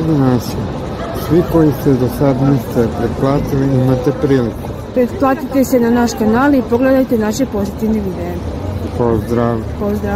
Dragi naši, svi koji ste do sad niste pretplatili, imate priliku. Pretplatite se na naš kanal i pogledajte naše pozitivne videe. Pozdrav! Pozdrav!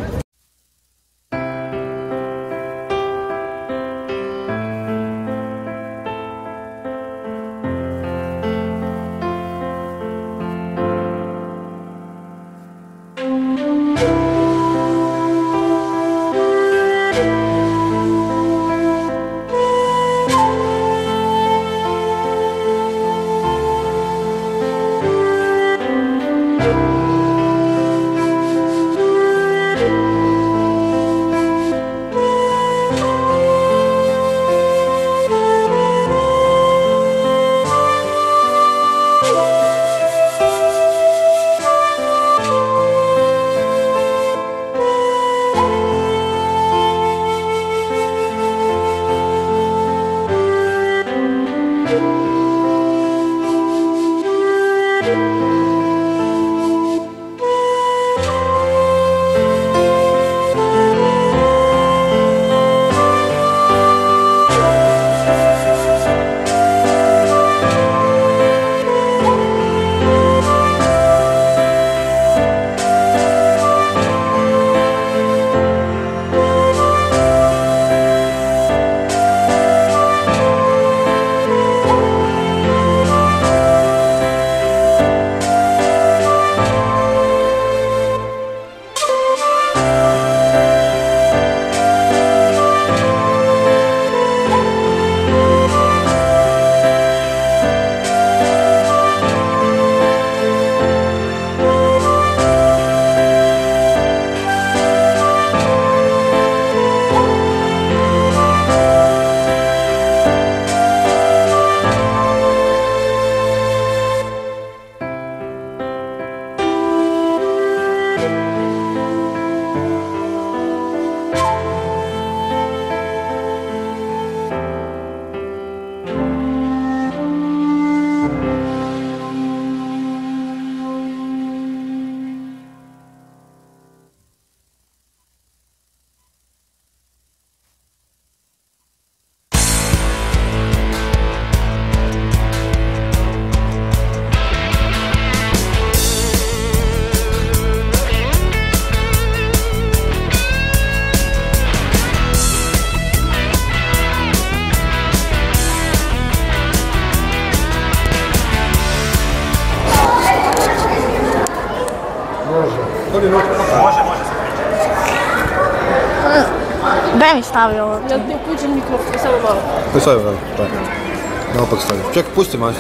Daj mi stavi ovo. Ja ti uključim mikrofon, samo malo. To je sve vrlo, tako. Naopak stavi. Čekaj, pusti majstor.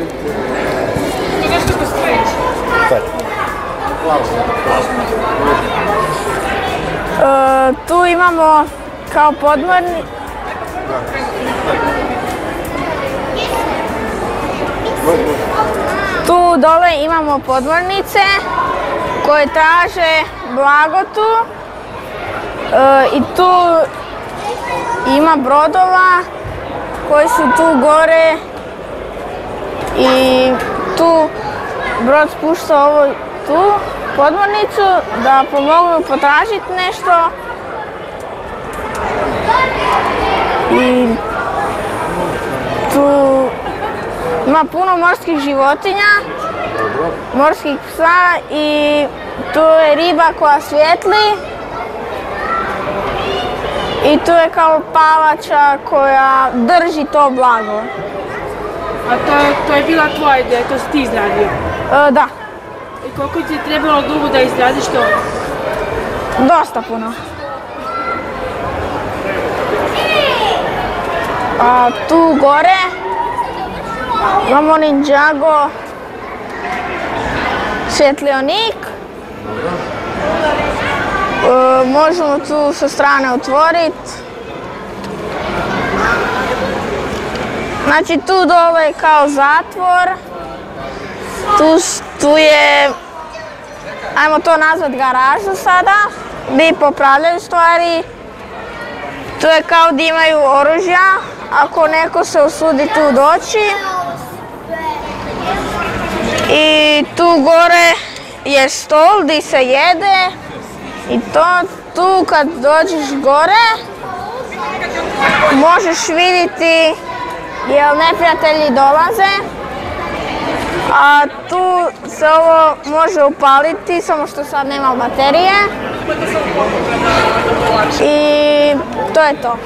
Znaš kako stojiš? Kaj? Tu imamo kao podmorni... Tu dole imamo podmornice koje traže blagotu i tu ima brodova koji su tu gore i tu brod spušta ovo tu podmornicu da pomognu potražiti nešto i tu ima puno morskih životinja, morskih psa i tu je riba koja svijetli i tu je kao palača koja drži to blago. A to je bila tvoja ideja, to si ti izradio? Da. I koliko ti je trebalo dugo da izradiš to? Dosta puno. A tu gore imamo Ninjago svjetlionik. Možemo tu sa strane otvoriti. Znači tu dole je kao zatvor. Tu je, ajmo to nazvat garažu sada, gdje popravljaju stvari. Tu je kao da imaju oružja, ako neko se usudi tu doći. I tu gore je stol gdje se jede i to tu kad dođeš gore možeš vidjeti jel neprijatelji dolaze. A tu se ovo može upaliti, samo što sad nema baterije. I to je to.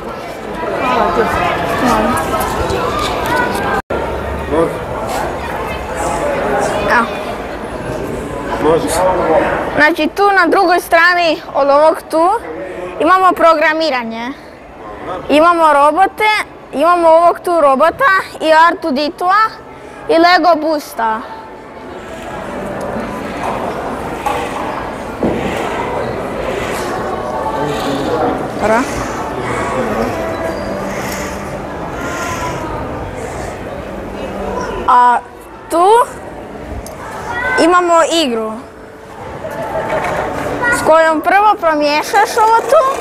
Znači tu na drugoj strani od ovog tu imamo programiranje. Imamo robote, imamo ovog tu robota i R2D2-a i Lego Boosta. A tu imamo igru s kojom prvo promiješaš ovo tu.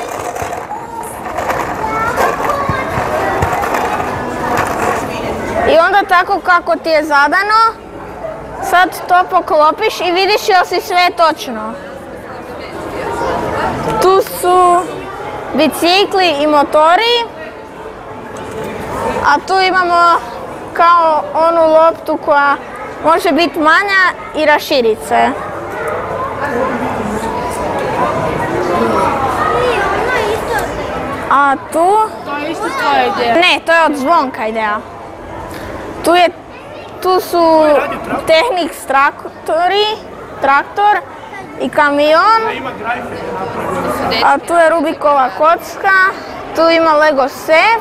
I onda tako kako ti je zadano, sad to poklopiš i vidiš jel si sve točno. Tu su bicikli i motori, a tu imamo kao onu loptu koja može biti manja i raširit se. A tu... To je isto tvoja ideja. Ne, to je od Zvonka ideja. Tu su Technics traktor i kamion. A tu je Rubikova kocka, tu ima Lego sef.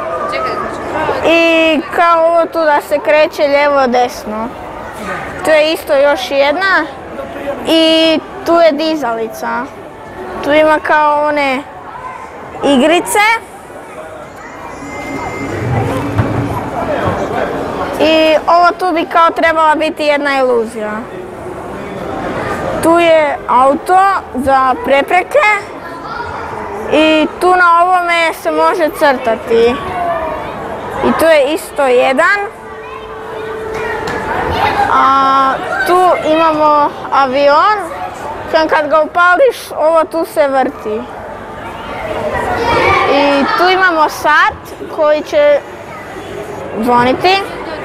I kao ovo tu da se kreće lijevo desno. Tu je isto još jedna. I tu je dizalica. Tu ima kao one igrice. I ovo tu bi kao trebala biti jedna iluzija. Tu je auto za prepreke. I tu na ovome se može crtati. I tu je isto jedan. A tu imamo avion. Kad ga upališ, ovo tu se vrti. I tu imamo sat koji će zvoniti.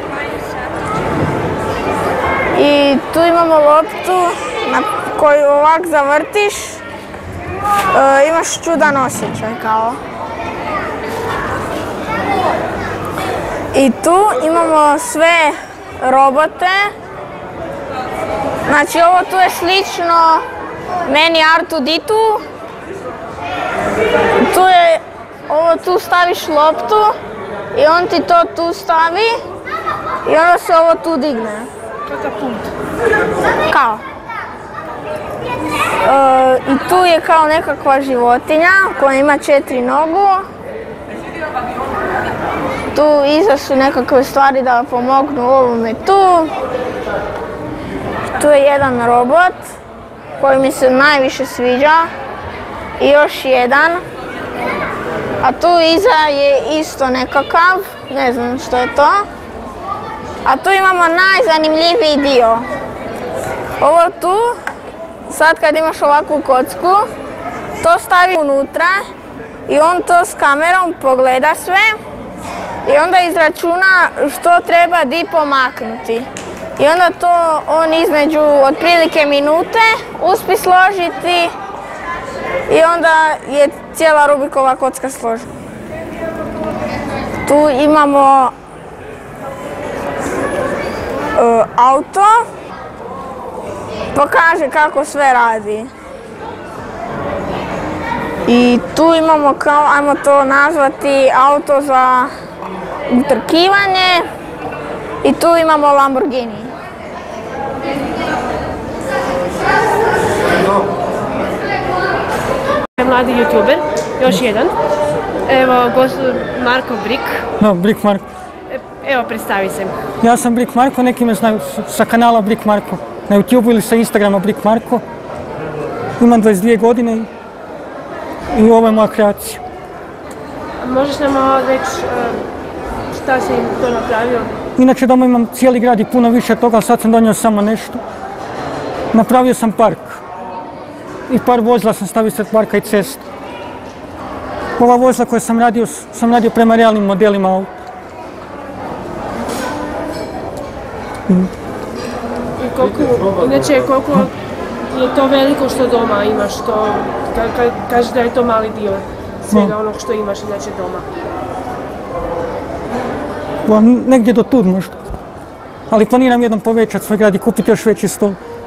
I tu imamo loptu na koju ovak zavrtiš. Imaš čudan osjećaj kao. I tu imamo sve robote. Znači ovo tu je slično meni R2D2. Tu je, ovo tu staviš loptu i on ti to tu stavi i onda se ovo tu digne. Kao. I tu je kao nekakva životinja koja ima 4 nogu. Tu iza su nekakve stvari da pomognu ovome tu. Tu je jedan robot koji mi se najviše sviđa. I još jedan. A tu iza je isto nekakav, ne znam što je to. A tu imamo najzanimljiviji dio. Ovo tu, sad kad imaš ovakvu kocku, to stavi unutra i on to s kamerom pogleda sve i onda izračuna što treba di pomaknuti. I onda to on između otprilike minute uspije složiti i onda je cijela Rubikova kocka složena. Tu imamo auto, pokaže kako sve radi. I tu imamo kao, ajmo to nazvati, auto za utrkivanje i tu imamo Lamborghini. Mladi youtuber, još jedan. Evo, Marko Brik. No, Brik Marko. Evo, predstavi se. Ja sam Brik Marko, neki me znaju sa kanala Brik Marko. Na YouTube ili sa Instagrama Brik Marko. Imam 22 godine i ovo je moja kreacija. Možeš nam reći šta si to napravio? Inače doma imam cijeli grad i puno više toga, ali sad sam donio samo nešto. Napravio sam park. I par vozila sam stavio sred parka i cestu. Ova vozila koja sam radio prema realnim modelima auta. I koliko je to veliko što doma imaš, to kaže da je to mali dio svega onog što imaš inače doma. Negdje do tud možda. Ali planiram jednom povećati svoj grad i kupiti još veći stol.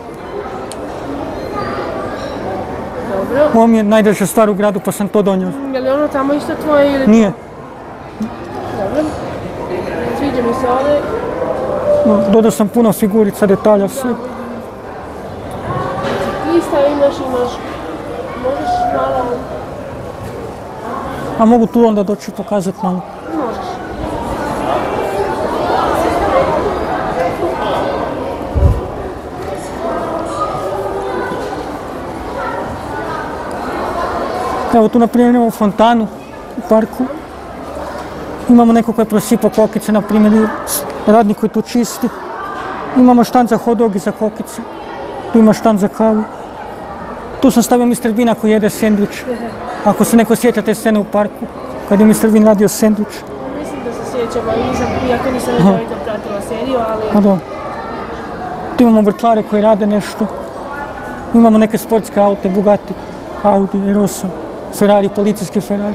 Dobro. Ovo mi je najdraža stvar u gradu pa sam to donio. Je li ono tamo isto tvoje ili... Nije. Dobro. Sviđa mi se ovdje. Dodao sam puno figurica, detalja, sve. Lista imaš, možeš malo... A mogu tu onda doći pokazati malo. Možeš. Evo tu naprimjer imamo fontanu u parku. Imamo neko koji je prosipao kokice, naprimjer radnik koji tu čisti. Imamo štand za hot dog i za kokice. Tu ima štand za kavu. Tu sam stavio Mr. Beana koji jede sendvič. Ako se neko sjeća te scene u parku, kad je Mr. Bean radio sendvič. Mislim da se sjećamo, iako nisam redovito pratila seriju, ali... Da. Tu imamo vrtlare koji rade nešto. Imamo neke sportske aute, Bugatti, Audi, R8, Ferrari, policijski Ferrari.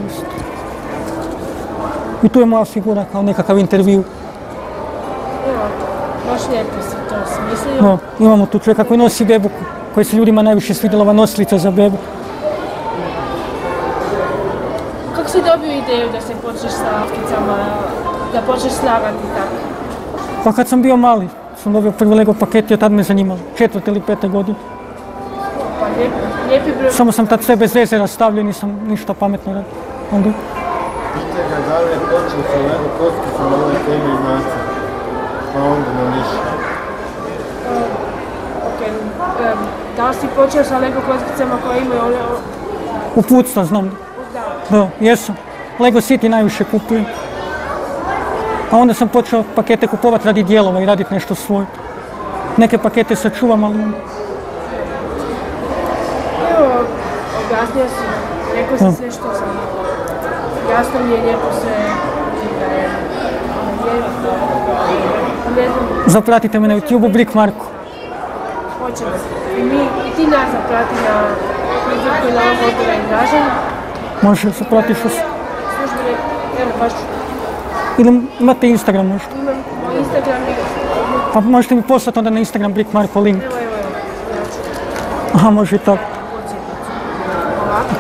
I tu je moja figura kao nekakav intervju. Evo, baš lijepo si to smislio. No, imamo tu čovjeka koji nosi bebu, koji se ljudima najviše svidjela, ova nosilica za bebu. Kako si dobio ideju da se počneš sa avkicama, da počneš slagati tako? Pa kad sam bio mali, sam dobio prvi Lego paket i od tad me zanimalo, 4. ili 5. godine. Pa lijepi broj. Samo sam tad sve bez veze rastavljao i nisam ništa pametno radio. Onda... Pite ga da li je počeo sa Lego kockicama na ovoj temi i nacrt, pa onda na više. Da li si počeo sa Lego kockicama koje imaju one... Uputstva znam. Da, jesam. Lego City najviše kupujem. A onda sam počeo pakete kupovati radi dijelova i raditi nešto svoje. Neke pakete sačuvam, ali... Evo, objasnio si, rekao si sve što sam. Jasno mi je lijepo sve. Ne znam. Zapratite me na YouTube-u Brick Marko. Hoćemo. I ti nas zaprati na Facebooku i na ovom odbora izražen. Može, zapratiš us. Službene, evo baš. Ili imate Instagram možda? Imam Instagram i... Pa možete mi poslati onda na Instagram Brick Marko link. Evo. Aha, može i tako. Ovako.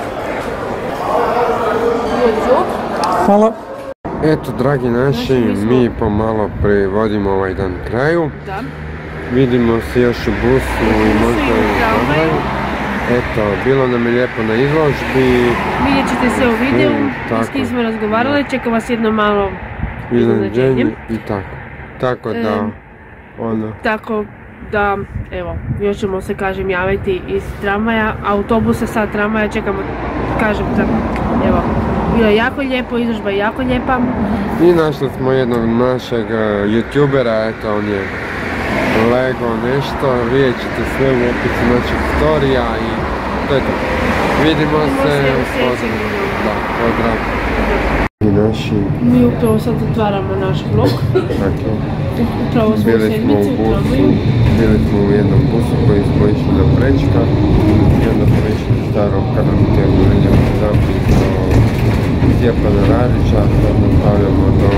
YouTube. Hvala. Eto, dragi naši, mi pomalo privodimo ovaj dan kraju. Da. Vidimo se još u busu i možda i u tramvaju. Eto, bilo nam je lijepo na izložbi. Vidjet ćete sve u videu, s kim smo razgovarali, čeka vas jedno malo iznenađenje. I tako. Tako da, Tako da, evo, još ćemo se, kažem, javiti iz tramvaja, autobusa sa tramvaja, čekamo, kažem, evo, bilo je jako lijepo, izložba je jako lijepa. I našli smo jednog našeg youtubera, eto, on je Lego nešto, vidjet ćete sve u opisu naših storija i to je to. Vidimo se u sljedećem videu. Da, pozdrav. I naši... Mi upravo sad otvaramo naš blog. Tako. Upravo smo u sedmici u tramvaju. Bili smo u jednom busu koji smo išli do Prečka i onda smo išli u starom karantijem vidjeli zapis do Stjepana Radića, sad nastavljamo do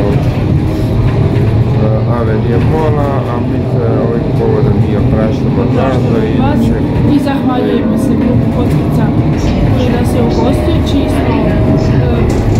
Avenije Mola, a mi se ovih povoda nije opraštamo nazva i zahvaljujemo se grupu Kockica koji nas je ugostio, čiji smo